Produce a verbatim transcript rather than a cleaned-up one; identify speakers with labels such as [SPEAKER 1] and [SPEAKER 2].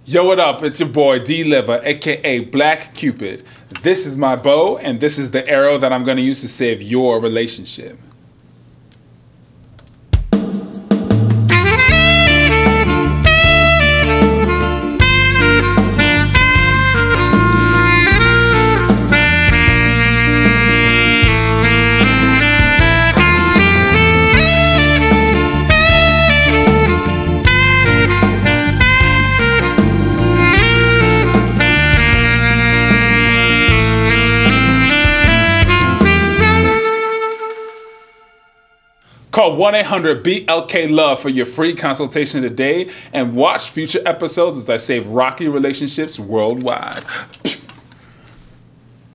[SPEAKER 1] Yo, what up? It's your boy D-Liva, aka Black Cupid. This is my bow, and this is the arrow that I'm going to use to save your relationship. Call one eight hundred B L K love for your free consultation today and watch future episodes as I save rocky relationships worldwide.